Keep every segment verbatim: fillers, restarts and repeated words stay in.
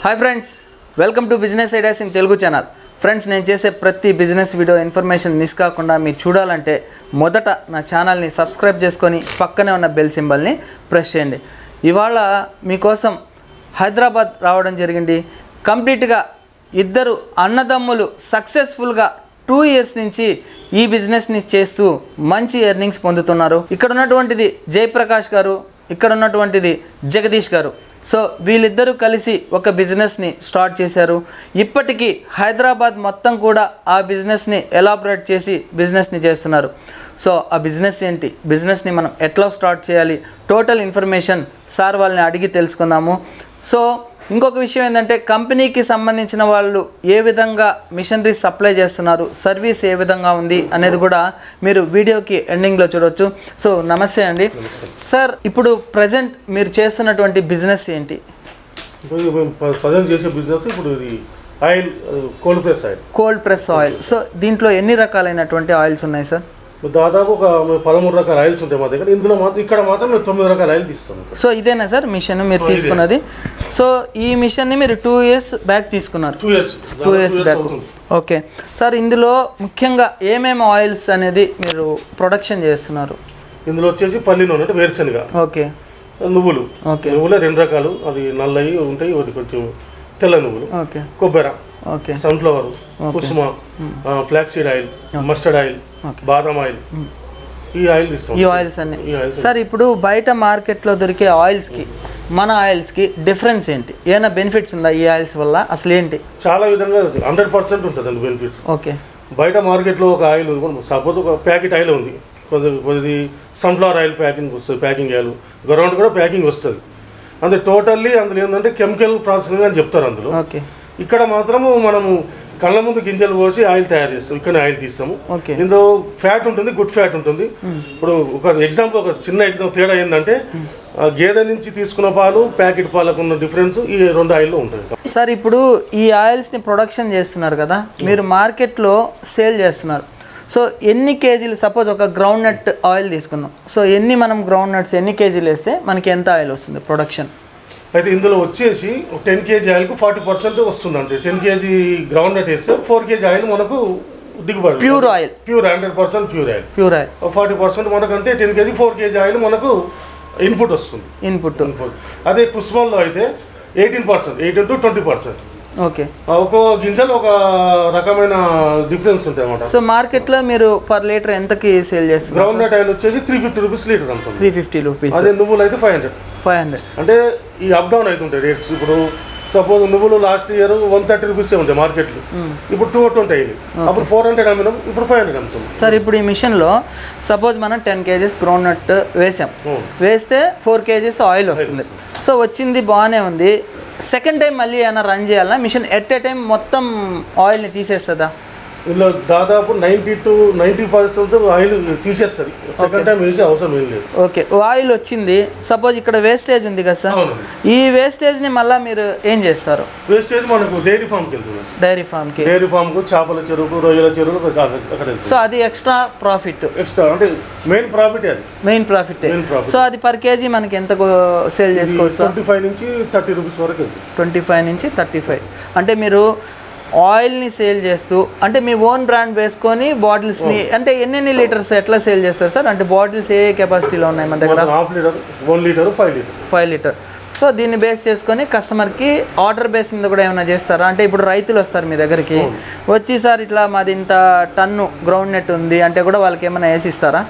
Hi friends welcome to business ideas in Telugu channel friends నేను చేసే ప్రతి బిజినెస్ వీడియో ఇన్ఫర్మేషన్ మిస్ కాకుండా మీరు చూడాలంటే మొదట నా ఛానల్ని సబ్స్క్రైబ్ చేసుకొని పక్కనే ఉన్న బెల్ సింబల్ని ప్రెస్ చేయండి. ఇవాళ మీకోసం హైదరాబాద్ రావడం జరిగింది. కంప్లీట్గా ఇద్దరు అన్నదమ్ములు సక్సెస్ఫుల్గా టూ ఇయర్స్ నుంచి ఈ బిజినెస్ని చేస్తూ మంచి ఎర్నింగ్స్ పొందుతున్నారు. ఇక్కడ ఉన్నటువంటిది జయప్రకాష్ గారు, ఇక్కడ ఉన్నటువంటిది జగదీష్ గారు. సో వీళ్ళిద్దరూ కలిసి ఒక బిజినెస్ని స్టార్ట్ చేశారు. ఇప్పటికీ హైదరాబాద్ మొత్తం కూడా ఆ బిజినెస్ని ఎలాబరేట్ చేసి బిజినెస్ని చేస్తున్నారు. సో ఆ బిజినెస్ ఏంటి, బిజినెస్ని మనం ఎట్లా స్టార్ట్ చేయాలి, టోటల్ ఇన్ఫర్మేషన్ సార్ వాళ్ళని అడిగి తెలుసుకుందాము. సో ఇంకొక విషయం ఏంటంటే కంపెనీకి సంబంధించిన వాళ్ళు ఏ విధంగా మిషనరీ సప్లై చేస్తున్నారు, సర్వీస్ ఏ విధంగా ఉంది అనేది కూడా మీరు వీడియోకి ఎండింగ్లో చూడవచ్చు. సో నమస్తే అండి సార్. ఇప్పుడు ప్రజెంట్ మీరు చేస్తున్నటువంటి బిజినెస్ ఏంటి? ప్రజెంట్ చేసే బిజినెస్ ఇప్పుడు ఇది oil, cold press oil. Cold press oil. So దీంట్లో ఎన్ని రకాలైనటువంటి ఆయిల్స్ ఉన్నాయి సార్? దాదాపు ఒక పదమూడు రకాల ఆయిల్స్ ఉంటాయి మా దగ్గర. ఇందులో మాత్రం ఇక్కడ మాత్రం మేము తొమ్మిది రకాల ఆయిల్ తీస్తాం. సో ఇదేనా సార్ మిషన్ మీరు తీసుకున్నది? సో ఈ మిషన్ని మీరు టూ ఇయర్స్ బ్యాక్ తీసుకున్నారు. Two years two years back okay sir. ఇందులో ముఖ్యంగా ఏమేమి ఆయిల్స్ అనేది మీరు ప్రొడక్షన్ చేస్తున్నారు? ఇందులో వచ్చేసి పల్లి నూనె అంటే వేరుశనగ, ఓకే, నువ్వులు. ఓకే, నువ్వులే రెండు రకాలు, అవి నల్లవి ఉంటాయి, ఒకటి కొంచెం తెల్ల నువ్వులు, ఓకే, కొబ్బరి, ఓకే, సన్ఫ్లవర్, కుసుమ, flax seed oil, mustard oil, బాదం ఆయిల్, ఈ ఆయిల్ తీస్తాం. ఈ ఆయిల్స్ అన్ని సార్. ఇప్పుడు బయట మార్కెట్లో దొరికే ఆయిల్స్కి మన ఆయిల్స్కి డిఫరెన్స్ ఏంటి? ఏమైనా బెనిఫిట్స్ ఉందా ఈ ఆయిల్స్ వల్ల? అసలు ఏంటి? చాలా విధంగా హండ్రెడ్ పర్సెంట్ ఉంటుందండి బెనిఫిట్స్. ఓకే, బయట మార్కెట్లో ఒక ఆయిల్ ఉంది, సపోజ్ ఒక ప్యాకెట్ ఆయిల్ ఉంది, కొద్ది కొద్ది సన్ఫ్లవర్ ఆయిల్ ప్యాకింగ్ వస్తుంది, ప్యాకింగ్ ఆయిల్ గ్రౌండ్ కూడా ప్యాకింగ్ వస్తుంది. అందులో టోటల్లీ అందులో ఏంటంటే కెమికల్ ప్రాసెసింగ్ అని చెప్తారు అందులో. ఓకే, ఇక్కడ మాత్రము మనము కళ్ళ ముందు గింజలు పోసి ఆయిల్ తయారు చేస్తాం, ఇక్కడ ఆయిల్ తీస్తాము. ఇందులో ఫ్యాట్ ఉంటుంది, గుడ్ ఫ్యాట్ ఉంటుంది. ఇప్పుడు ఒక ఎగ్జాంపుల్, ఒక చిన్న ఎగ్జాంపుల్ తేడా ఏంటంటే గేదె నుంచి తీసుకున్న పాలు ప్యాకెట్ పాలకు ఉన్న డిఫరెన్స్ ఈ రెండు ఆయిల్లో ఉంటుంది సార్. ఇప్పుడు ఈ ఆయిల్స్ని ప్రొడక్షన్ చేస్తున్నారు కదా, మీరు మార్కెట్లో సేల్ చేస్తున్నారు. సో ఎన్ని కేజీలు, సపోజ్ ఒక గ్రౌండ్ నట్ ఆయిల్ తీసుకున్నాం, సో ఎన్ని మనం గ్రౌండ్ నట్స్ ఎన్ని కేజీలు వేస్తే మనకి ఎంత ఆయిల్ వస్తుంది ప్రొడక్షన్? అయితే ఇందులో వచ్చేసి టెన్ కేజీ ఆయిల్కు ఫార్టీ పర్సెంట్ వస్తుందండి. టెన్ కేజీ గ్రౌండ్ నట్ వేస్తే ఫోర్ కేజీ ఆయిల్ మనకు దిగుబడి. Pure oil, pure hundred percent pure oil. Pure oil forty percent మనకంటే ten kg four kg oil మనకు ఇన్పుట్ వస్తుంది. ఇన్పుట్ ఇన్పుట్ అదే కుస్మాల్లో అయితే eighteen percent eighteen to twenty percent. Okay, ఒక గింజలు ఒక రకమైన డిఫరెన్స్ ఉంటాయి అన్నమాట. సో మార్కెట్లో మీరు పర్ లీటర్ ఎంతకి సేల్ చేస్తారు? గ్రౌండ్ నట్ ఆయిల్ వచ్చేసి త్రీ ఫిఫ్టీ రూపీస్ లీటర్ అంత. Three fifty rupees. అదే నువ్వులు అయితే ఫైవ్ హండ్రెడ్ ఫైవ్ హండ్రెడ్ అంటే ఈ అప్ డౌన్ అవుతుంటాయి రేట్స్. ఇప్పుడు సపోజ్ నువ్వులు లాస్ట్ ఇయర్ వన్ థర్టీ రూపీసే ఉంటాయి మార్కెట్లో, ఇప్పుడు టూ ట్వంటీ అయింది. అప్పుడు ఫోర్ హండ్రెడ్ అమ్మినాం, ఇప్పుడు ఫైవ్ హండ్రెడ్ అమ్ముతుంది. సార్ ఇప్పుడు ఈ మిషన్లో సపోజ్ మనం టెన్ కేజీస్ గ్రౌండ్ నట్ వేసాం, వేస్తే ఫోర్ కేజీస్ ఆయిల్ వస్తుంది. సో వచ్చింది బాగానే ఉంది. సెకండ్ టైం మళ్ళీ ఏమైనా రన్ చేయాలన్నా మిషన్ ఎట్ ఏ టైం మొత్తం ఆయిల్ని తీసేస్తుందా? ఇందులో దాదాపు ninety to ninety percent oil తీసేస్తుంది. సెకండ్ టైం వేసే అవసరం ఏం లేదు. ఓకే, ఆయిల్ వచ్చింది, సపోజ్ ఇక్కడ వేస్టేజ్ ఉంది కదా సార్, ఈ వేస్టేజ్ని మళ్ళీ మీరు ఏం చేస్తారు? వేస్టేజ్ మనకు డైరీ ఫామ్కి వెళ్తుంది. డైరీ ఫామ్కి డైరీ ఫామ్కు చేపల చెరువుకు, రొయ్యల చెరువుకు అక్కడ. సో అది ఎక్స్ట్రా ప్రాఫిట్. ఎక్స్ట్రా అంటే మెయిన్ ప్రాఫిట్, అది మెయిన్ ప్రాఫిట్. సో అది పర్ కేజీ మనకి ఎంత సేల్ చేసుకోవచ్చు? ట్వంటీ ఫైవ్ నుంచి థర్టీ రూపీస్ వరకు వెళ్తుంది. ట్వంటీ ఫైవ్ నుంచి థర్టీ ఫైవ్ అంటే మీరు ఆయిల్ని సేల్ చేస్తూ, అంటే మీ ఓన్ బ్రాండ్ వేసుకొని బాటిల్స్ని, అంటే ఎన్నెన్ని లీటర్స్ ఎట్లా సేల్ చేస్తారు సార్? అంటే బాటిల్స్ ఏ కెపాసిటీలో ఉన్నాయి మన దగ్గర? Half litre, one litre, five litre five litre so దీన్ని బేస్ చేసుకొని కస్టమర్కి ఆర్డర్ బేస్ మీద కూడా ఏమైనా చేస్తారా? అంటే ఇప్పుడు రైతులు వస్తారు మీ దగ్గరికి, వచ్చి సార్ ఇట్లా మాది ఇంత టన్ను గ్రౌండ్ నెట్ ఉంది అంటే కూడా వాళ్ళకి ఏమైనా వేసి ఇస్తారా?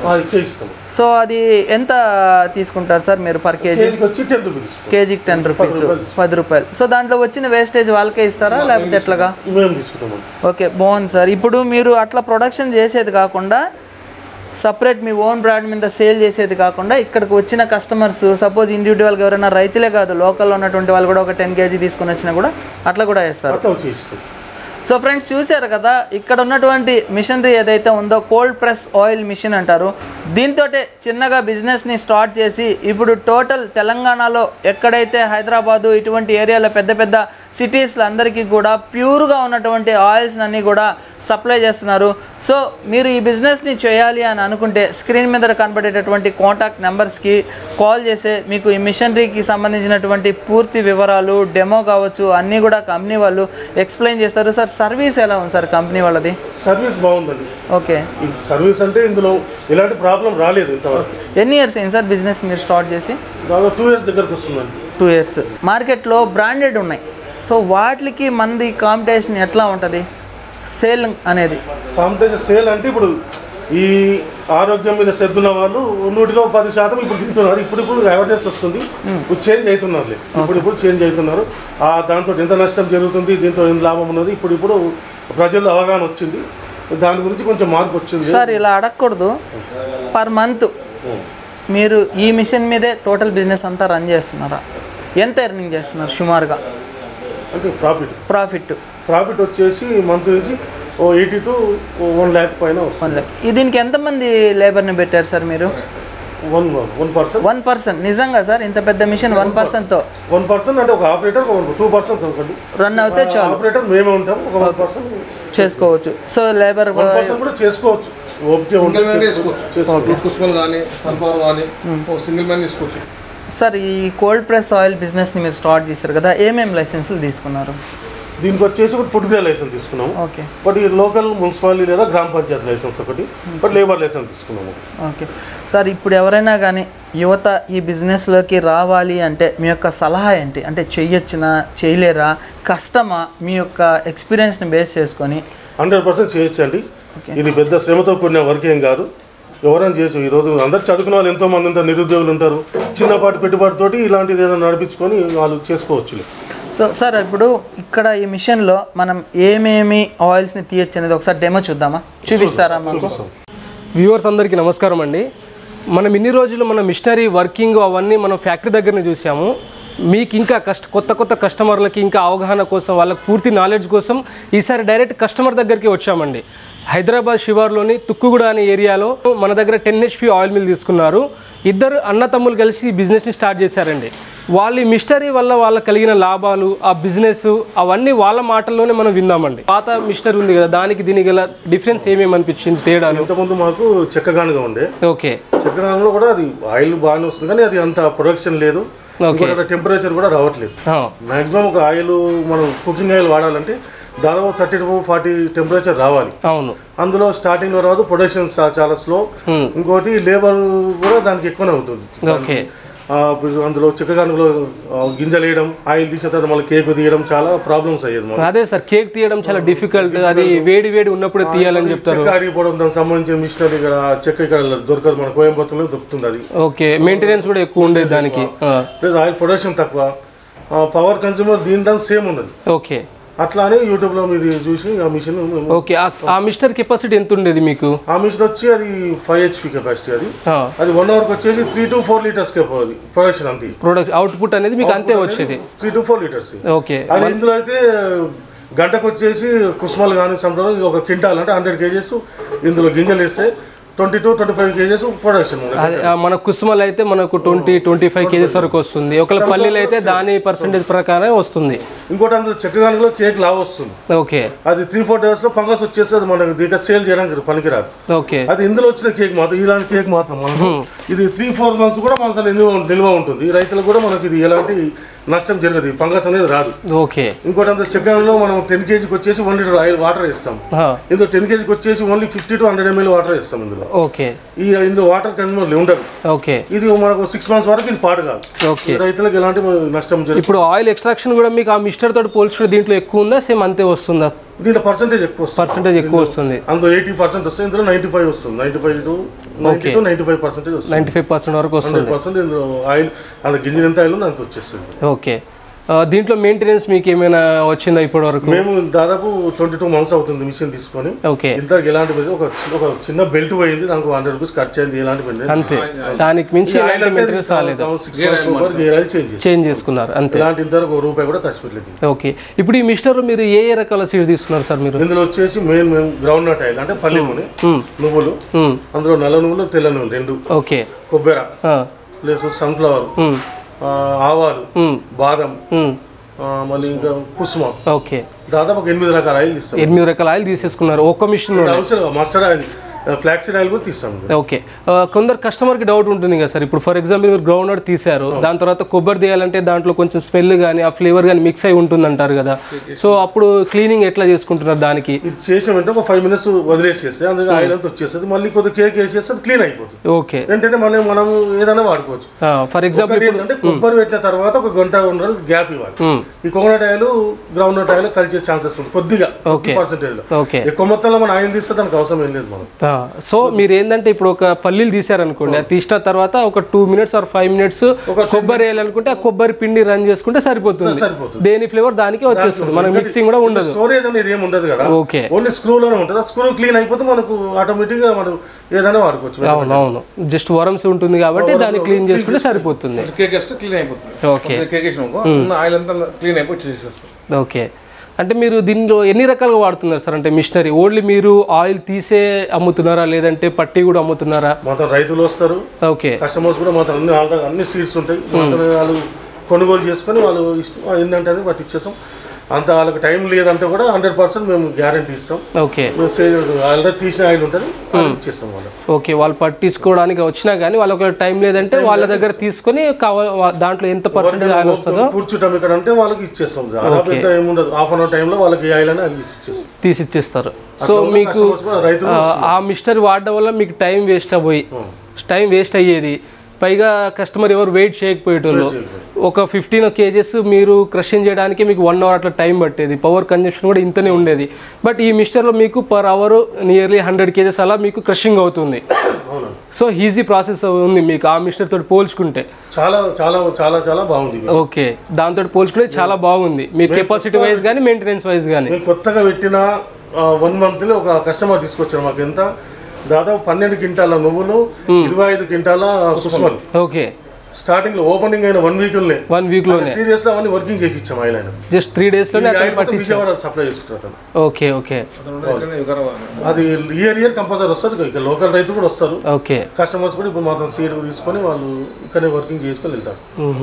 సో అది ఎంత తీసుకుంటారు సార్ మీరు పర్ కేజీ? కేజీకి టెన్ రూపీస్, పది రూపాయలు. సో దాంట్లో వచ్చిన వేస్టేజ్ వాళ్ళకే ఇస్తారా లేకపోతే ఎట్లాగా? ఓకే, బాగుంది సార్. ఇప్పుడు మీరు అట్లా ప్రొడక్షన్ చేసేది కాకుండా సపరేట్ మీ ఓన్ బ్రాండ్ మీద సేల్ చేసేది కాకుండా ఇక్కడికి వచ్చిన కస్టమర్స్ సపోజ్ ఇండివిజువల్గా ఎవరైనా రైతులే కాదు లోకల్లో ఉన్నటువంటి వాళ్ళు కూడా ఒక టెన్ కేజీ తీసుకుని వచ్చినా కూడా అట్లా కూడా వేస్తారు. సో ఫ్రెండ్స్ చూశారు కదా, ఇక్కడ ఉన్నటువంటి మిషనరీ ఏదైతే ఉందో కోల్డ్ ప్రెస్ ఆయిల్ మిషన్ అంటారు. దీంతో చిన్నగా బిజినెస్ని స్టార్ట్ చేసి ఇప్పుడు టోటల్ తెలంగాణలో ఎక్కడైతే హైదరాబాదు ఇటువంటి ఏరియాలో పెద్ద పెద్ద సిటీస్లో అందరికీ కూడా ప్యూర్గా ఉన్నటువంటి ఆయిల్స్ అన్నీ కూడా సప్లై చేస్తున్నారు. సో మీరు ఈ బిజినెస్ని చేయాలి అని అనుకుంటే స్క్రీన్ మీద కనబడేటటువంటి కాంటాక్ట్ నెంబర్స్కి కాల్ చేస్తే మీకు ఈ మిషనరీకి సంబంధించినటువంటి పూర్తి వివరాలు, డెమో కావచ్చు, అన్నీ కూడా కంపెనీ వాళ్ళు ఎక్స్ప్లెయిన్ చేస్తారు. సార్ సర్వీస్ ఎలా ఉంది సార్ కంపెనీ వాళ్ళది? సర్వీస్ బాగుందండి. ఓకే, సర్వీస్ అంటే ఇందులో ఎలాంటి ప్రాబ్లం రాలేదు ఇంతవరకు. ఎన్ని ఇయర్స్ అయింది సార్ బిజినెస్ మీరు స్టార్ట్ చేసి? దాదాపు టూ ఇయర్స్ దగ్గరకు వస్తుందండి. టూ ఇయర్స్ మార్కెట్లో బ్రాండెడ్ ఉన్నాయి. సో వాటికి మంది కాంపిటీషన్ ఎట్లా ఉంటుంది సేల్ అనేది? కాంపిటీషన్ సేల్ అంటే ఇప్పుడు ఈ ఆరోగ్యం మీద శ్రద్ధ ఉన్న వాళ్ళు నూటిలో పది శాతం ఇప్పుడు తింటున్నారు. ఇప్పుడు ఇప్పుడు అవేర్నెస్ వస్తుంది, ఇప్పుడు చేంజ్ అవుతున్నారు. ఇప్పుడు ఇప్పుడు చేంజ్ అవుతున్నారు. దాంతో ఎంత నష్టం జరుగుతుంది, దీంతో ఎంత లాభం ఉన్నది ఇప్పుడు ఇప్పుడు ప్రజల్లో అవగాహన వచ్చింది. దాని గురించి కొంచెం మార్పు వచ్చింది. సార్ ఇలా అడగకూడదు. పర్ మంత్ మీరు ఈ మిషన్ మీదే టోటల్ బిజినెస్ అంతా రన్ చేస్తున్నారా? ఎంత ఎర్నింగ్ చేస్తున్నారు సుమారుగా? అంటే ప్రాఫిట్ ప్రాఫిట్ ప్రాఫిట్ వచ్చేసి మంత్ నుంచి ఓ ఎయిటీ టు వన్ ల్యాక్ పైన వస్తుంది. దీనికి ఎంతమంది లేబర్ని పెట్టారు సార్ మీరు? One one person one person నిజంగా సార్ ఇంత పెద్ద మిషన్ వన్ పర్సన్తో? వన్ పర్సన్ అంటే ఒక ఆపరేటర్ టూ పర్సన్స్ అనుకోండి రన్ అవుతే చాలు. ఆపరేటర్ మేమే ఉంటాం, ఒక వన్ పర్సన్ చేసుకోవచ్చు. సో లేబర్ వన్ పర్సన్ కూడా చేసుకోవచ్చు. ఓకే సింగిల్ మ్యాన్ తీసుకోవచ్చు. సార్ ఈ కోల్డ్ ప్రెస్ ఆయిల్ బిజినెస్ని మీరు స్టార్ట్ చేశారు కదా, ఏమేమి లైసెన్సులు తీసుకున్నారు? దీనికి వచ్చేసి ఒకటి ఫుడ్ గ్రేడ్ లైసెన్స్ తీసుకున్నాము. ఓకే. బట్ ఈ లోకల్ మున్సిపాలిటీ లేదా గ్రామ పంచాయతీ లైసెన్స్ ఒకటి, బట్ లేబర్ లైసెన్స్ తీసుకున్నాము. ఓకే సార్, ఇప్పుడు ఎవరైనా కానీ యువత ఈ బిజినెస్లోకి రావాలి అంటే మీ యొక్క సలహా ఏంటి? అంటే చెయ్యొచ్చునా, చేయలేరా, కష్టమా? మీ యొక్క ఎక్స్పీరియన్స్ని బేస్ చేసుకొని. హండ్రెడ్ పర్సెంట్ చేయొచ్చు అండి. ఇది పెద్ద శ్రమతో కూడిన వర్క్ ఏం కాదు, ఎవరైనా చేయొచ్చు. ఈరోజు అందరు చదువుకున్న వాళ్ళు ఎంతోమంది ఉంటారు, నిరుద్యోగులు ఉంటారు. చిన్నపాటి పెట్టుబడితోటి ఇలాంటిది ఏదైనా నడిపించుకొని వాళ్ళు చేసుకోవచ్చు. సో సార్ ఇప్పుడు ఇక్కడ ఈ మిషన్లో మనం ఏమేమి ఆయిల్స్ని తీయచ్చు అనేది ఒకసారి డెమో చూద్దామా? చూపిస్తారా మాకు? వ్యూవర్స్ అందరికీ నమస్కారం అండి. మనం ఇన్ని రోజులు మన మిషనరీ వర్కింగ్ అవన్నీ మనం ఫ్యాక్టరీ దగ్గరనే చూసాము. మీకు ఇంకా కష్ట కొత్త కొత్త కస్టమర్లకి ఇంకా అవగాహన కోసం, వాళ్ళకి పూర్తి నాలెడ్జ్ కోసం ఈసారి డైరెక్ట్ కస్టమర్ దగ్గరికి వచ్చామండి. హైదరాబాద్ శివార్లోని తుక్కుగూడ అనే ఏరియాలో మన దగ్గర టెన్ హెచ్పి ఆయిల్ మిల్ తీసుకున్నారు. ఇద్దరు అన్నతమ్ములు కలిసి ఈ బిజినెస్ని స్టార్ట్ చేశారండి. వాళ్ళ మిషనరీ వల్ల వాళ్ళకి కలిగిన లాభాలు, ఆ బిజినెస్ అవన్నీ వాళ్ళ మాటల్లోనే మనం విందామండి. పాత మిషనరీ ఉంది కదా, దానికి దీనికి గల డిఫరెన్స్ ఏమేమి అనిపించింది తేడాలు? ఇంతకుముందు మాకు చెక్కగానుగా ఉండే. ఓకే. చెక్కగానులో కూడా అది ఆయిల్ బాగానే వస్తుంది, కానీ అది అంత ప్రొడక్షన్ లేదు. టెంపరేచర్ కూడా రావట్లేదు. మాక్సిమం ఒక ఆయిల్ మనం కుకింగ్ ఆయిల్ వాడాలంటే దాదాపు థర్టీ టు ఫార్టీ టెంపరేచర్ రావాలి. అవును. అందులో స్టార్టింగ్ లో రాదు, ప్రొడక్షన్ చాలా స్లో. ఇంకోటి లేబర్ కూడా దానికి ఎక్కువనే అవుతుంది. ఓకే. అందులో చెక్కగానులో గింజలు వేయడం, ఆయిల్ తీసిన తర్వాత మళ్ళీ కేక్ తీయడం చాలా ప్రాబ్లమ్స్ అయ్యేది. అదే సార్, కేక్ తీయడం చాలా డిఫికల్ట్. అది వేడి వేడి ఉన్నప్పుడు తీయాలని చెప్తారు. చెక్క ఆరిపోవడం, దానికి సంబంధించిన మిషనరీ ఇక్కడ చెక్క ఇక్కడ దొరకదు, మన కోయంబత్తూరులో దొరుకుతుంది అది. ఓకే. మెయింటెనెన్స్ కూడా ఎక్కువ ఉండేది దానికి. ప్లస్ ఆయిల్ ప్రొడక్షన్ తక్కువ, పవర్ కన్స్యూమర్ దీని దాని సేమ్ ఉన్నది. ఓకే. అట్లానే యూట్యూబ్ లో మీరు చూసి ఆ మిషన్. ఓకే. ఆ మిస్టర్ కెపాసిటీ ఎంత ఉండేది మీకు? ఆ మిషన్ వచ్చి అది ఫైవ్ హెచ్పి కెపాసిటీ. అది అది వన్ అవర్ వచ్చేసి three to four litres capacity production. అంతే ప్రొడక్ట్ అవుట్పుట్ అనేది మీకు అంతే వచ్చేది, three to four litres. Okay. అది ఇందులో అయితే గంటకు వచ్చేసి కుస్మాలు కానీ సంవత్సరం ఒక క్వింటాల్ అంటే హండ్రెడ్ కేజెస్ ఇందులో గింజలు వేస్తే twenty to twenty five kgs production. మన కుసుమలు అయితే మనకు ట్వంటీ ట్వంటీ ఫైవ్ కేజెస్ వరకు వస్తుంది. ఒకవేళ పల్లీలు అయితే దాని పర్సెంటేజ్ ప్రకారం వస్తుంది. ఇంకోటి అందులో చెక్కగానులో కేక్ లావ్ వస్తుంది. ఓకే. అది త్రీ ఫోర్ డేస్ లో ఫంగస్ వచ్చేసి అది మనకి దీంట్లో సేల్ చేయడానికి పనికిరాదు. ఓకే. అది ఇందులో వచ్చిన కేక్ మాత్రం, ఇలాంటి కేక్ మాత్రం మనకు ఇది త్రీ ఫోర్ మంత్స్ కూడా మనకు నిల్వ నిల్వ ఉంటుంది. రైతులకు కూడా మనకి ఇది ఎలాంటి నష్టం జరగదు, ఫంగస్ అనేది రాదు. ఓకే. ఇంకోటి అందులో చెక్కగానులో మనం టెన్ కేజీకి వచ్చేసి వన్ లీటర్ ఆయిల్ వాటర్ ఇస్తాం. ఇందులో టెన్ కేజీకి వచ్చేసి only fifty to hundred ml water ఇస్తాం ఇందులో. ఓకే. ఈ ఇందులో వాటర్ కన్జ్యూమర్ ఉండదు. ఓకే. ఇది మనకు సిక్స్ మంత్స్ వరకు ఇది పాడు కాదు. ఓకే. రైతులకు ఎలాంటి నష్టం జరగదు. ఇప్పుడు ఆయిల్ ఎక్స్ట్రాక్షన్ కూడా మీకు ఆ మిస్టర్ తోటి పోల్చుకుంటే దీంట్లో ఎక్కువ ఉందా, సేమ్ అంతే వస్తుందా? దీంట్లో పర్సెంటేజ్ ఎక్కువ వస్తుంది. పర్సెంటేజ్ ఎక్కువ వస్తుంది. అందులో ఎయిటీ పర్సెంట్ వస్తుంది, ఇందులో నైన్టీ ఫైవ్ వస్తుంది. Ninety five to ninety to ninety five percentage వస్తుంది. నైన్టీ ఫైవ్ పర్సెంట్ వరకు వస్తుంది. పర్సెంట్ ఇందులో ఆయిల్ అందులో గింజలు ఎంత ఆయిల్ ఉందో అంత వచ్చేస్తుంది. ఓకే. దీంట్లో మెయింటెనెన్స్ మీకు ఏమైనా వచ్చిందా ఇప్పటి వరకు? మేము దాదాపు ట్వంటీ టూ మంత్స్ అవుతుంది మిషన్ తీసుకొని. ఓకే, ఇంతకు ఎలాంటి ఒక ఒక చిన్న బెల్ట్ పోయింది, దానికి హండ్రెడ్ రూపీస్ ఖర్చు అయింది, ఎలాంటి అంతే. దానికి మించి ఎలాంటి మెయింటెనెన్స్ రాలేదు, చేంజ్ చేసుకున్నారు అంతే. ఇలాంటి ఇంతవరకు ఒక రూపాయి కూడా ఖర్చు పెట్టలేదు. ఓకే, ఇప్పుడు ఈ మిస్టర్ మీరు ఏ ఏ రకాల సీడ్స్ తీసుకున్నారు సార్ మీరు? ఇందులో వచ్చేసి మెయిన్ మేము గ్రౌండ్ నట్ ఆయిల్ అంటే పల్లి నూనె, నువ్వులు, అందులో నల్ల నువ్వులు తెల్ల నువ్వులు రెండు, ఓకే, కొబ్బరి ప్లస్ సన్ఫ్లవర్, ఆవాలు, బాదం, మళ్ళీ ఇంకా కుసుమ. ఓకే, దాదాపు ఒక ఎనిమిది రకాల ఆయిల్ తీస్తాం. ఎనిమిది రకాల ఆయిల్ తీసేసుకున్నారు ఒక్క machine. Mustard oil, flaxseed oil కూడా తీస్తాం. ఓకే, కొందరు కస్టమర్కి డౌట్ ఉంటుంది కదా సార్, ఇప్పుడు ఫర్ ఎగ్జాంపుల్ మీరు గ్రౌండ్ నట్ తీశారు, దాని తర్వాత కొబ్బరి తీయాలంటే దాంట్లో కొంచెం స్మెల్ కానీ ఆ ఫ్లేవర్ కానీ మిక్స్ అయి ఉంటుంది అంటారు కదా, సో అప్పుడు క్లీనింగ్ ఎట్లా చేసుకుంటున్నారు? దానికి ఇది చేసిన వెంటనే ఒక ఫైవ్ మినిట్స్ వదిలేసేస్తే అందుకే ఆయిల్ అంతా వచ్చేస్తుంది, మళ్ళీ కొద్దిగా కేక్ వేసేస్తే అది క్లీన్ అయిపోతుంది. ఓకే, ఏంటంటే మనం మనం ఏదైనా వాడుకోవచ్చు. ఫర్ ఎగ్జాంపుల్ ఏంటంటే కొబ్బరి పెట్టిన తర్వాత ఒక గంట రెండు గ్యాప్ ఇవ్వాలి. ఈ coconut oil groundnut oil కలిసే ఛాన్సెస్ ఉంది కొద్దిగా పర్సెంటేజ్ లో. ఎక్కువ మొత్తంలో మనం ఆయిల్ తీస్తే దానికి అవసరం ఏం లేదు మనం. సో మీరు ఏంటంటే ఇప్పుడు ఒక పల్లీలు తీసారనుకోండి, అది తీసిన తర్వాత ఒక two minutes or five minutes కొబ్బరి వేయాలనుకుంటే ఆ కొబ్బరి పిండి రన్ చేసుకుంటే సరిపోతుంది, దేని ఫ్లేవర్ దానికి వచ్చేస్తుంది, మనకి మిక్సింగ్ కూడా ఉండదు. స్టోరేజ్ అనేది ఏమి ఉండదు కదా, ఓకే, ఓన్లీ స్క్రూలోనే ఉంటుంది. ఆ స్క్రూ క్లీన్ అయిపోతే మనకు ఆటోమేటిక్ గా మనం ఏదైనా వాడుకోవచ్చు. అవును అవును, జస్ట్ వరమ్స్ ఉంటుంది కాబట్టి దాన్ని క్లీన్ చేసుకుంటే సరిపోతుంది. ఓకే, ఓకే, అంటే మీరు దీనిలో ఎన్ని రకాలుగా వాడుతున్నారు సార్? అంటే మిషనరీ ఓన్లీ మీరు ఆయిల్ తీసే అమ్ముతున్నారా లేదంటే పట్టి కూడా అమ్ముతున్నారా? మాత్రం రైతులు వస్తారు, ఓకే, కస్టమర్స్ కూడా మాత్రం అన్ని ఆల్రెడీ అన్ని సీడ్స్ ఉంటాయి, వాళ్ళు కొనుగోలు చేసుకొని వాళ్ళు ఇష్టం ఏంటంటే అది పట్టించేస్తాం. అంత వాళ్ళకి టైం లేదంటే కూడా హండ్రెడ్ పర్సెంట్ మేము గ్యారంటీ ఇస్తాం. ఓకే, ఆల్రెడీ తీసిన ఆయిల్ ఉంటుంది ఇచ్చేస్తాం వాళ్ళు. ఓకే, వాళ్ళు పట్టించుకోవడానికి వచ్చినా కానీ వాళ్ళకి టైం లేదంటే వాళ్ళ దగ్గర తీసుకొని దాంట్లో ఎంత పర్సెంటేజ్ ఆయిల్ వస్తుందో కూర్చుంటాం ఇక్కడ అంటే వాళ్ళకి ఇచ్చేస్తాం. పెద్ద ఏముండదు, హాఫ్ అన్ అవర్ టైంలో వాళ్ళకి ఆయిల్ అని తీసి ఇచ్చేస్తారు. సో మీకు ఆ మిస్టరీ వాడడం వల్ల మీకు టైం వేస్ట్ అయిపోయి టైం వేస్ట్ అయ్యేది, పైగా కస్టమర్ ఎవరు వెయిట్ చేయకపోయేటోళ్ళు. ఒక ఫిఫ్టీన్ కేజెస్ మీరు క్రషింగ్ చేయడానికి మీకు వన్ అవర్ అట్లా టైం పట్టేది, పవర్ కన్జంప్షన్ కూడా ఇంతనే ఉండేది. బట్ ఈ మిస్టర్లో మీకు per hour nearly hundred kgs అలా మీకు క్రషింగ్ అవుతుంది. సో ఈజీ ప్రాసెస్ ఉంది మీకు ఆ మిస్టర్ తోటి పోల్చుకుంటే. చాలా చాలా చాలా చాలా బాగుంది. ఓకే, దాంతో పోల్చుకుంటే చాలా బాగుంది మీ కెపాసిటీ వైజ్ కానీ మెయింటెనెన్స్ వైజ్ కానీ. కొత్తగా పెట్టిన వన్ మంత్లో ఒక కస్టమర్ తీసుకొచ్చారు మాకు, ఎంత దాదాపు పన్నెండు క్వింటాల నువ్వులు, ఇరవై ఐదు క్వింటాల కుసుమలు. ఓకే, స్టార్టింగ్ లో ఓపెనింగ్ అయిన వన్ వీక్ లోనే వన్ వీక్ లోనే త్రీ డేస్ లో అవన్నీ వర్కింగ్ చేసి ఇచ్చాం ఆయిల్. ఆయన జస్ట్ త్రీ డేస్ లోనే విజయవాడ సప్లై చేసుకుంటారు. ఓకే ఓకే, అది ఇయర్ ఇయర్ కంపల్సరీ వస్తుంది. ఇక లోకల్ రైతులు కూడా వస్తారు, ఓకే, కస్టమర్స్ కూడా ఇప్పుడు మాత్రం సీడ్ తీసుకొని వాళ్ళు ఇక్కడే వర్కింగ్ చేసుకొని వెళ్తారు.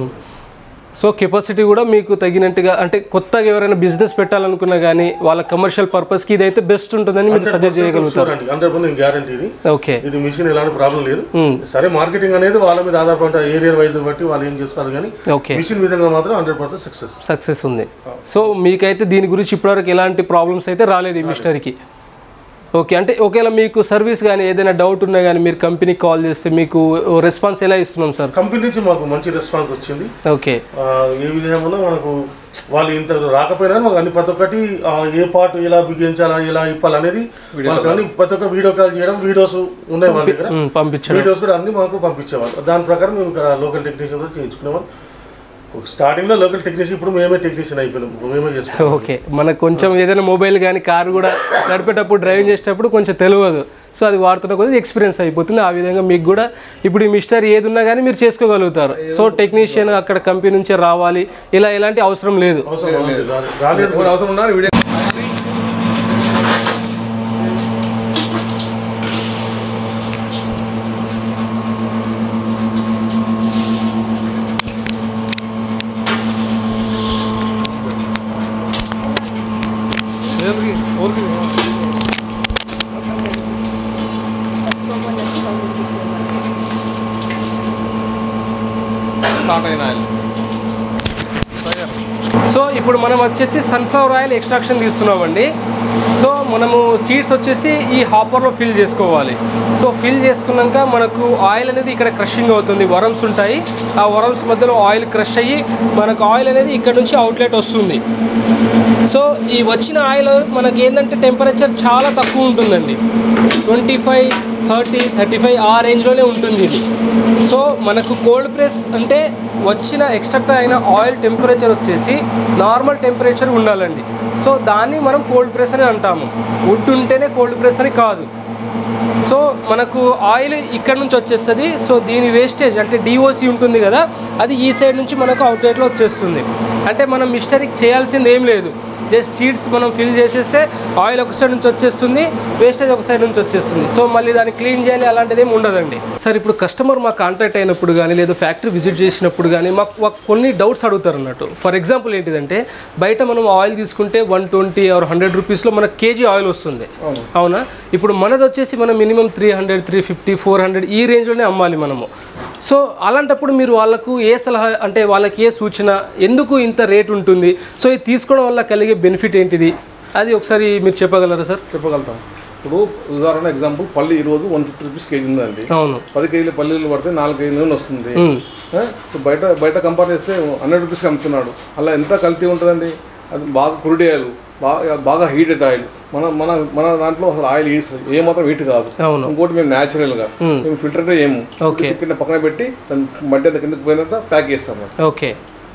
సో కెపాసిటీ కూడా మీకు తగినట్టుగా, అంటే కొత్తగా ఎవరైనా బిజినెస్ పెట్టాలనుకున్నా కానీ వాళ్ళ కమర్షియల్ పర్పస్కి ఇది అయితే బెస్ట్ ఉంటుందని మీరు సజెస్ట్ చేయగలుగుతారు. గ్యారంటీ ఇది. ఓకే, ఇది మిషన్ ఎలాంటి ప్రాబ్లం లేదు. సరే మార్కెటింగ్ అనేది వాళ్ళ మీద ఆధారపడి ఏరియా వైజ్ బట్టి వాళ్ళు ఏం చేసుకోవాలి, కానీ మిషన్ విధంగా మాత్రం హండ్రెడ్ పర్సెంట్ సక్సెస్ సక్సెస్ ఉంది. సో మీకైతే దీని గురించి ఇప్పటివరకు ఎలాంటి ప్రాబ్లమ్స్ అయితే రాలేదు ఈ మిషనరీకి. ఓకే, అంటే ఒకవేళ మీకు సర్వీస్ కానీ ఏదైనా డౌట్ ఉన్నా కానీ మీరు కంపెనీకి కాల్ చేస్తే మీకు రెస్పాన్స్ ఎలా ఇస్తున్నాం సార్? కంపెనీ నుంచి మాకు మంచి రెస్పాన్స్ వచ్చింది. ఓకే, ఏ విధంగా మనకు వాళ్ళు ఇంత రాకపోయినా మాకు అన్ని ప్రతి ఒక్కటి ఏ పార్ట్ ఎలా బిగించాలా ఎలా ఇప్పాలి అనేది వాళ్ళకి అన్ని ప్రతి ఒక్క వీడియో కాల్ చేయడం, వీడియోస్ ఉన్నాయి వాళ్ళ దగ్గర పంపించారు, వీడియోస్ కూడా అన్ని మాకు పంపించేవాళ్ళు. దాని ప్రకారం మేము ఇక్కడ లోకల్ టెక్నీషియన్ కూడా చేయించుకునేవాళ్ళు. స్టార్టింగ్ లో లోకల్ టెక్నీషియన్, ఇప్పుడు మేమే టెక్నీషియన్ అయిపోయినాం, మేమే చేస్తాం. ఓకే, మనకు కొంచెం ఏదైనా మొబైల్ కానీ కార్ కూడా నడిపేటప్పుడు డ్రైవింగ్ చేసేటప్పుడు కొంచెం తెలియదు, సో అది వాడుతున్న కొద్దిగా ఎక్స్పీరియన్స్ అయిపోతుంది. ఆ విధంగా మీకు కూడా ఇప్పుడు ఈ మిస్టర్ ఏది ఉన్నా కానీ మీరు చేసుకోగలుగుతారు. సో టెక్నీషియన్ అక్కడ కంపెనీ నుంచే రావాలి ఇలా ఎలాంటి అవసరం లేదు. సో ఇప్పుడు మనం వచ్చేసి సన్ఫ్లవర్ ఆయిల్ ఎక్స్ట్రాక్షన్ తీస్తున్నామండి. సో మనము సీడ్స్ వచ్చేసి ఈ హాపర్లో ఫిల్ చేసుకోవాలి. సో ఫిల్ చేసుకున్నాక మనకు ఆయిల్ అనేది ఇక్కడ క్రషింగ్ అవుతుంది, వరమ్స్ ఉంటాయి, ఆ వరమ్స్ మధ్యలో ఆయిల్ క్రష్ అయ్యి మనకు ఆయిల్ అనేది ఇక్కడ నుంచి అవుట్లెట్ వస్తుంది. సో ఈ వచ్చిన ఆయిల్ మనకి ఏంటంటే టెంపరేచర్ చాలా తక్కువ ఉంటుందండి, twenty five thirty thirty five ఆ రేంజ్లోనే ఉంటుంది ఇది. సో మనకు కోల్డ్ ప్రెస్ అంటే వచ్చిన ఎక్స్ట్రాక్ట్ అయిన ఆయిల్ టెంపరేచర్ వచ్చేసి నార్మల్ టెంపరేచర్ ఉండాలండి. సో దాన్ని మనం కోల్డ్ ప్రెస్ అని అంటాము. వుడ్ ఉంటేనే కోల్డ్ ప్రెస్ అని కాదు. సో మనకు ఆయిల్ ఇక్కడ నుంచి వచ్చేస్తుంది. సో దీని వేస్టేజ్ అంటే డిఓసి ఉంటుంది కదా, అది ఈ సైడ్ నుంచి మనకు అవుట్లెట్లో వచ్చేస్తుంది. అంటే మనం మిస్టరీకి చేయాల్సింది ఏం లేదు, జస్ట్ సీడ్స్ మనం ఫిల్ చేసేస్తే ఆయిల్ ఒక సైడ్ నుంచి వచ్చేస్తుంది, వేస్టేజ్ ఒక సైడ్ నుంచి వచ్చేస్తుంది. సో మళ్ళీ దాన్ని క్లీన్ చేయాలి అలాంటిది ఏమి ఉండదండి. సార్ ఇప్పుడు కస్టమర్ మాకు కాంటాక్ట్ అయినప్పుడు కానీ లేదా ఫ్యాక్టరీ విజిట్ చేసినప్పుడు కానీ మాకు మాకు కొన్ని డౌట్స్ అడుగుతారు అన్నట్టు. ఫర్ ఎగ్జాంపుల్ ఏంటిదంటే బయట మనం ఆయిల్ తీసుకుంటే వన్ ట్వంటీ ఆర్ హండ్రెడ్ రూపీస్లో మనకు కేజీ ఆయిల్ వస్తుంది అవునా. ఇప్పుడు మనది వచ్చేసి మనం minimum three hundred three fifty four hundred ఈ రేంజ్లోనే అమ్మాలి మనము. సో అలాంటప్పుడు మీరు వాళ్ళకు ఏ సలహా అంటే వాళ్ళకి ఏ సూచన, ఎందుకు ఇంత రేట్ ఉంటుంది, సో ఇది తీసుకోవడం వల్ల కలిగే బెనిఫిట్ ఏంటిది, అది ఒకసారి మీరు చెప్పగలరా సార్? చెప్పగలుగుతాం. ఇప్పుడు ఉదాహరణ ఎగ్జాంపుల్ పల్లి ఈ రోజు వన్ ఫిఫ్టీ రూపీస్ కేజీ ఉందండి. అవును. పది కేజీలు పల్లీలు పడితే నాలుగు కేజీ నూనె వస్తుంది. బయట బయట కంపేర్ చేస్తే హండ్రెడ్ రూపీస్కి అమ్ముతున్నాడు. అలా ఎంత కల్తీ ఉంటుందండి. అది బాగా క్రూడ్ ఆయిల్, బాగా బాగా హీటెడ్ ఆయిల్. మన మన మన దాంట్లో అసలు ఆయిల్ ఏ మాత్రం హీట్ కాదు. ఇంకోటి మేము న్యాచురల్గా మేము ఫిల్టర్ చేయము. చికెన్ పక్కన పెట్టి మధ్య కిందకి పోయినంత ప్యాక్ చేస్తాము. ఓకే.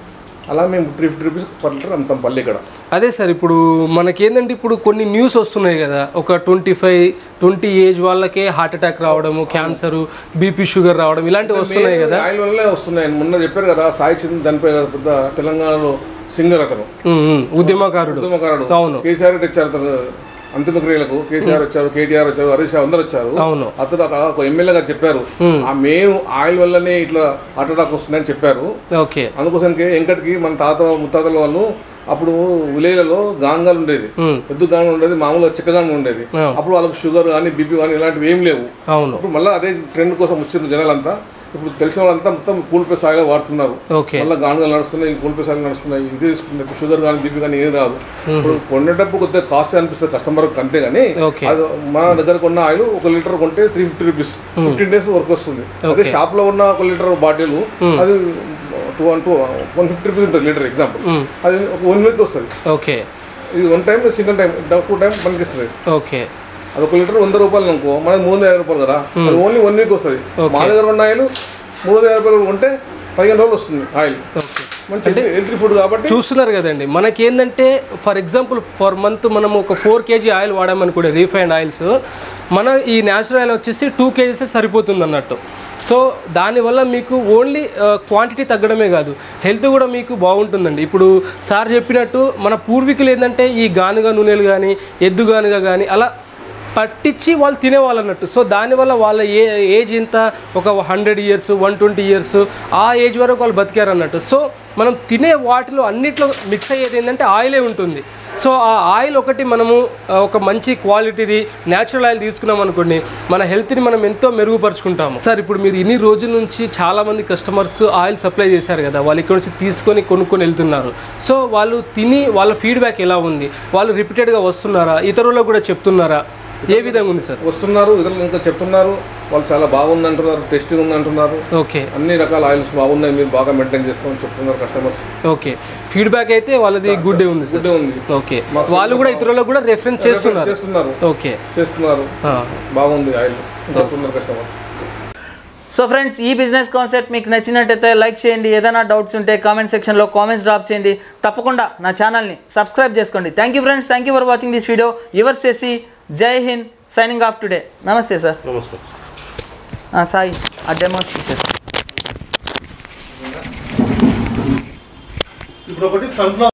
అలా మేము three fifty rupees per litre అమ్ముతాం పల్లి ఇక్కడ. అదే సార్, ఇప్పుడు మనకేంటంటే ఇప్పుడు కొన్ని న్యూస్ వస్తున్నాయి కదా, ఒక ట్వంటీ ఫైవ్ ట్వంటీ ఏజ్ వాళ్ళకే హార్ట్ అటాక్ రావడము, క్యాన్సర్, బీపీ, షుగర్ రావడం ఇలాంటివి వస్తున్నాయి కదా. ఆయిల్ వల్లే వస్తున్నాయి. మొన్న చెప్పారు కదా సాయి చంద్ర చనిపోయి కదా పెద్ద తెలంగాణలో సింగర్ అతను, ఉద్యమకారుడు. ఉద్యమకారుడు అవును. కేసీఆర్ తెచ్చారు అతను అంతిమక్రియలకు. కేసీఆర్ వచ్చారు, కేటీఆర్ వచ్చారు, హరీష్ రావు అందరు వచ్చారు. అతను అక్కడ ఒక ఎమ్మెల్యే గారు చెప్పారు ఆ మేము ఆయిల్ వల్లనే ఇట్లా హార్ట్ అటాక్ వస్తుందని చెప్పారు. ఓకే. అందుకోసానికి వెంకటికి మన తాత ముత్తాతల వాళ్ళు అప్పుడు విలేజ్లలో గాంగాలు ఉండేది, ఎద్దు గాంగ ఉండేది, మామూలుగా చిక్కగాంగ ఉండేది. అప్పుడు వాళ్ళకి షుగర్ కానీ బీపీ కానీ ఇలాంటివి ఏం లేవు. ఇప్పుడు మళ్ళీ అదే ట్రెండ్ కోసం వచ్చింది జనాలంతా. ఇప్పుడు తెలిసిన వాళ్ళంతా మొత్తం కూల్ ప్రెస్ ఆయిల్ వాడుతున్నారు. మళ్ళీ గానుగలు నడుస్తున్నాయి, కూల్ ప్రెస్ ఆయిల్ నడుస్తున్నాయి. ఇది తీసుకుంటే షుగర్ కానీ బీపీ కానీ ఏం రాదు. ఇప్పుడు కొనేటప్పుడు కొద్దిగా కాస్ట్ అనిపిస్తుంది కస్టమర్కి అంతే. కానీ అది మన దగ్గర కొన్న ఆయిల్ ఒక లీటర్ కొంటే three fifty rupees fifteen days వరకు వస్తుంది. అదే షాప్ లో ఉన్న ఒక లీటర్ బాటిల్ అది two one two one fifty rupees ఉంటుంది లీటర్ ఎగ్జాంపుల్. అది ఒక వన్ వీక్ వస్తుంది. ఓకే. ఇది one time single time two time పనికిస్తుంది. ఓకే. అది ఒక లీటర్ వంద రూపాయలు అనుకో, మనకి మూడు వందల యాభై రూపాయలు కదా, అది ఓన్లీ వన్ వీక్ వస్తుంది. మా దగ్గర ఉన్న ఆయిల్ మూడు వందల యాభై రూపాయలు ఉంటే పదిహేను రోజులు వస్తుంది ఆయిల్. మంచి హెల్తీ ఫుడ్ కాబట్టి చూస్తున్నారు కదండి. మనకి ఏంటంటే ఫర్ ఎగ్జాంపుల్ ఫర్ మంత్ మనం ఒక ఫోర్ కేజీ ఆయిల్ వాడామనుకోండి, రీఫైండ్ ఆయిల్స్, మన ఈ న్యాచురల్ ఆయిల్ వచ్చేసి టూ కేజీస్ సరిపోతుంది అన్నట్టు. సో దానివల్ల మీకు ఓన్లీ క్వాంటిటీ తగ్గడమే కాదు, హెల్త్ కూడా మీకు బాగుంటుందండి. ఇప్పుడు సార్ చెప్పినట్టు మన పూర్వీకులు ఏంటంటే ఈ గానుగ నూనెలు కానీ ఎద్దు గానుగ కానీ అలా పట్టించి వాళ్ళు తినేవాళ్ళు అన్నట్టు. సో దానివల్ల వాళ్ళ ఏ ఏజ్ ఇంత ఒక hundred years one twenty years ఆ ఏజ్ వరకు వాళ్ళు బతికారు అన్నట్టు. సో మనం తినే వాటిలో అన్నిట్లో మిక్స్ అయ్యేది ఏంటంటే ఆయిలే ఉంటుంది. సో ఆ ఆయిల్ ఒకటి మనము ఒక మంచి క్వాలిటీది న్యాచురల్ ఆయిల్ తీసుకున్నాం అనుకోండి, మన హెల్త్ని మనం ఎంతో మెరుగుపరుచుకుంటాము. సార్ ఇప్పుడు మీరు ఇన్ని రోజుల నుంచి చాలామంది కస్టమర్స్కు ఆయిల్ సప్లై చేశారు కదా, వాళ్ళు ఇక్కడ నుంచి తీసుకొని కొనుక్కొని వెళ్తున్నారు. సో వాళ్ళు తిని వాళ్ళ ఫీడ్బ్యాక్ ఎలా ఉంది, వాళ్ళు రిపీటెడ్గా వస్తున్నారా, ఇతరులకు కూడా చెప్తున్నారా, ఏ విధంగా ఉంది సార్? వస్తున్నారు, ఇతరులు ఇంకా చెప్తున్నారు, వాళ్ళు చాలా బాగుంది అంటున్నారు, టేస్టింగ్ ఉంది అంటున్నారు. ఓకే. అన్ని రకాల ఆయిల్స్ బాగున్నాయి, మీరు బాగా మెయింటైన్ చేస్తామని చెప్తున్నారు కస్టమర్స్. ఓకే. ఫీడ్బ్యాక్ అయితే వాళ్ళది గుడ్ ఉంది సార్. ఉంది. ఓకే. వాళ్ళు కూడా ఇతరులకు కూడా రెఫరెన్స్ చేస్తున్నారు. చేస్తున్నారు. ఓకే. చేస్తున్నారు, బాగుంది ఆయిల్ చెప్తున్నారు కస్టమర్. సో ఫ్రెండ్స్, ఈ బిజినెస్ కాన్సెప్ట్ మీకు నచ్చినట్టయితే లైక్ చేయండి. ఏదైనా డౌట్స్ ఉంటే కామెంట్ సెక్షన్లో కామెంట్స్ డ్రాప్ చేయండి. తప్పకుండా నా ఛానల్ని సబ్స్క్రైబ్ చేసుకోండి. Thank you friends, thank you for watching this video. Your Shashi, Jai Hind, signing off today. నమస్తే సార్. నమస్తే సాయి, ఆ డెమోస్ తీసేసి ఇప్పుడు ఒకటి సన్ఫ్లవర్